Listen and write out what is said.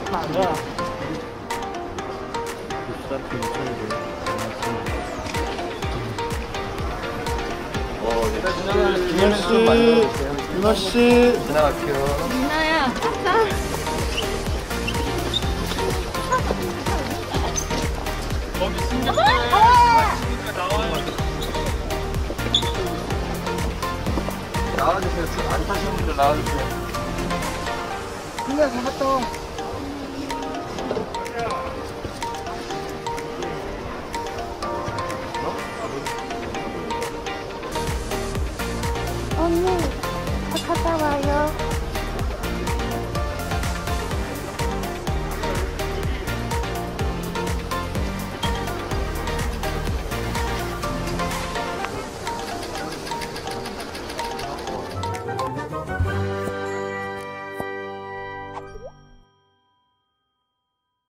맞아. 윤아 씨, 지나갈게요. 민아야, 자. 거기 신경전에 나와요. 나와주세요. 안 타시는 분들 나와주세요. 끝내서 갔다 와.